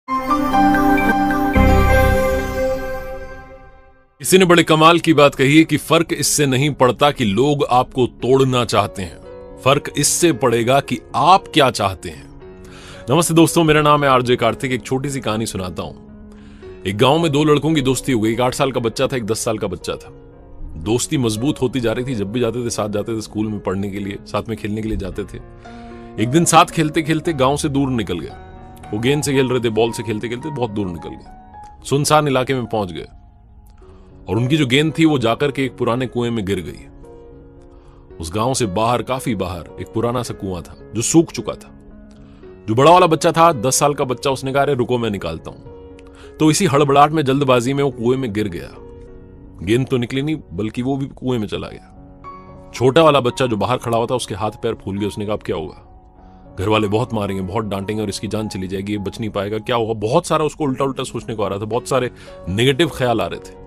किसी ने बड़े कमाल की बात कही है कि फर्क इससे नहीं पड़ता कि लोग आपको तोड़ना चाहते हैं, फर्क इससे पड़ेगा कि आप क्या चाहते हैं। नमस्ते दोस्तों, मेरा नाम है आरजे कार्तिक। एक छोटी सी कहानी सुनाता हूं। एक गांव में दो लड़कों की दोस्ती हो गई। एक 8 साल का बच्चा था, एक 10 साल का बच्चा था। दोस्ती मजबूत होती जा रही थी। जब भी जाते थे साथ जाते थे, स्कूल में पढ़ने के लिए, साथ में खेलने के लिए जाते थे। एक दिन साथ खेलते खेलते गांव से दूर निकल गए। वो गेंद से खेल रहे थे, बॉल से खेलते खेलते बहुत दूर निकल गए। सुनसान इलाके में पहुंच गए और उनकी जो गेंद थी वो जाकर के एक पुराने कुएं में गिर गई। उस गांव से बाहर, काफी बाहर, एक पुराना सा कुआं था जो सूख चुका था। जो बड़ा वाला बच्चा था, 10 साल का बच्चा, उसने कहा, अरे रुको मैं निकालता हूं। तो इसी हड़बड़ाहट में, जल्दबाजी में वो कुएं में गिर गया। गेंद तो निकली नहीं, बल्कि वो भी कुएं में चला गया। छोटा वाला बच्चा जो बाहर खड़ा हुआ था, उसके हाथ पैर फूल गए। उसने कहा, अब क्या होगा? घर वाले बहुत मारेंगे, बहुत डांटेंगे और इसकी जान चली जाएगी, ये बच नहीं पाएगा, क्या होगा? बहुत सारा उसको उल्टा उल्टा सोचने को आ रहा था। बहुत सारे नेगेटिव ख्याल आ रहे थे।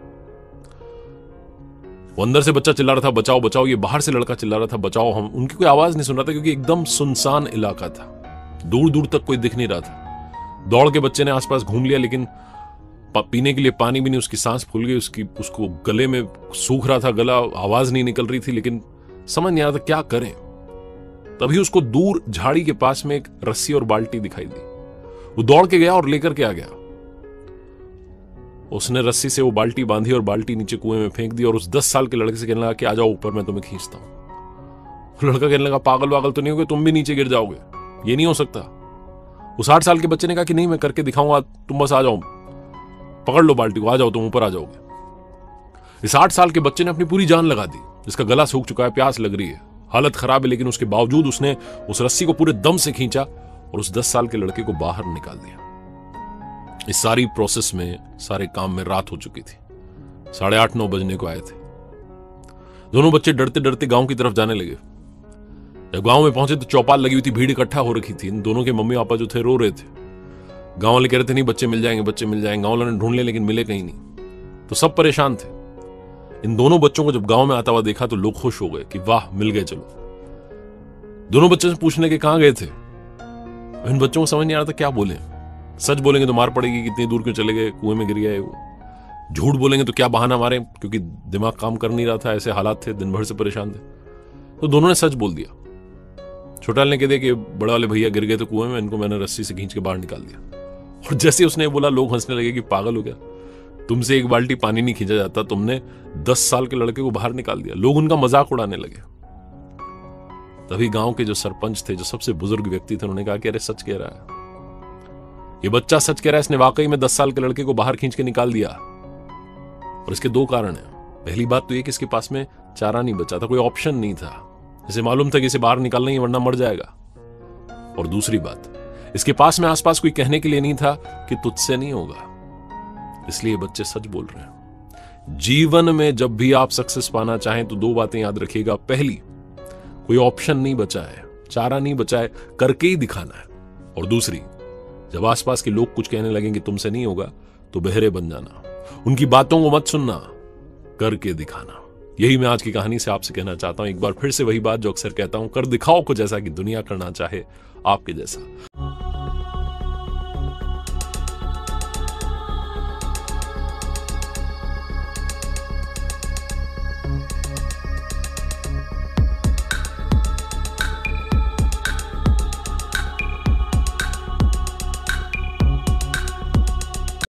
वो अंदर से बच्चा चिल्ला रहा था, बचाओ बचाओ। ये बाहर से लड़का चिल्ला रहा था, बचाओ। हम उनकी कोई आवाज नहीं सुन रहा था क्योंकि एकदम सुनसान इलाका था। दूर दूर तक कोई दिख नहीं रहा था। दौड़ के बच्चे ने आसपास घूम लिया, लेकिन पीने के लिए पानी भी नहीं। उसकी सांस फूल गई, उसको गले में सूख रहा था गला, आवाज नहीं निकल रही थी, लेकिन समझ नहीं आ रहा था क्या करें। तभी उसको दूर झाड़ी के पास में एक रस्सी और बाल्टी दिखाई दी। वो दौड़ के गया और लेकर के आ गया। उसने रस्सी से वो बाल्टी बांधी और बाल्टी नीचे कुएं में फेंक दी और उस 10 साल के लड़के से कहने लगा कि आ जाओ ऊपर, मैं तुम्हें खींचता हूं। लड़का कहने लगा, पागल वागल तो नहीं होगे, तुम भी नीचे गिर जाओगे, ये नहीं हो सकता। उस 8 साल के बच्चे ने कहा कि नहीं, मैं करके दिखाऊंगा, तुम बस आ जाओ, पकड़ लो बाल्टी को, आ जाओ, तुम ऊपर आ जाओगे। इस 8 साल के बच्चे ने अपनी पूरी जान लगा दी। जिसका गला सूख चुका है, प्यास लग रही है, हालत खराब है, लेकिन उसके बावजूद उसने उस रस्सी को पूरे दम से खींचा और उस 10 साल के लड़के को बाहर निकाल दिया। इस सारी प्रोसेस में, सारे काम में रात हो चुकी थी। 8:30-9 बजने को आए थे। दोनों बच्चे डरते डरते गांव की तरफ जाने लगे। जब गांव में पहुंचे तो चौपाल लगी हुई थी, भीड़ इकट्ठा हो रखी थी। इन दोनों के मम्मी पापा जो थे रो रहे थे। गांव वाले कह रहे थे, नहीं बच्चे मिल जाएंगे, बच्चे मिल जाएंगे। गांव वालों ने ढूंढ लिए लेकिन मिले कहीं नहीं। तो सब परेशान थे। इन दोनों बच्चों को जब गांव में आता हुआ देखा तो लोग खुश हो गए कि वाह, मिल गए, चलो। दोनों बच्चों से पूछने के कहां गए थे। इन बच्चों को समझ नहीं आ रहा था क्या बोले। सच बोलेंगे तो मार पड़ेगी, कितनी दूर क्यों चले गए, कुएं में गिर गए। वो झूठ बोलेंगे तो क्या बहाना मारे, क्योंकि दिमाग काम कर नहीं रहा था, ऐसे हालात थे, दिन भर से परेशान थे। तो दोनों ने सच बोल दिया। छोटा ने कह दिया कि बड़े वाले भैया गिर गए थे कुएं में, इनको मैंने रस्सी से खींच के बाहर निकाल दिया। और जैसे उसने बोला, लोग हंसने लगे कि पागल हो गया, तुमसे एक बाल्टी पानी नहीं खींचा जाता, तुमने 10 साल के लड़के को बाहर निकाल दिया। लोग उनका मजाक उड़ाने लगे। तभी गांव के जो सरपंच थे, जो सबसे बुजुर्ग व्यक्ति थे, उन्होंने कहा कि अरे सच कह रहा है, ये बच्चा सच कह रहा है, इसने वाकई में 10 साल के लड़के को बाहर खींच के निकाल दिया। और इसके 2 कारण हैं। पहली बात तो ये कि इसके पास में चारा नहीं बचा था, कोई ऑप्शन नहीं था। इसे मालूम था कि इसे बाहर निकालना ही, वरना मर जाएगा। और दूसरी बात, इसके पास में आसपास कोई कहने के लिए नहीं था कि तुझसे नहीं होगा। इसलिए बच्चे सच बोल रहे हैं। जीवन में जब भी आप सक्सेस पाना चाहें तो 2 बातें याद रखिएगा। पहली, कोई ऑप्शन नहीं बचा है, चारा नहीं बचा है, करके ही दिखाना है। और दूसरी, जब आसपास के लोग कुछ कहने लगेंगे तुमसे नहीं होगा, तो बहरे बन जाना, उनकी बातों को मत सुनना, करके दिखाना। यही मैं आज की कहानी से आपसे कहना चाहता हूं। एक बार फिर से वही बात जो अक्सर कहता हूं, कर दिखाओ कुछ ऐसा कि दुनिया करना चाहे आपके जैसा।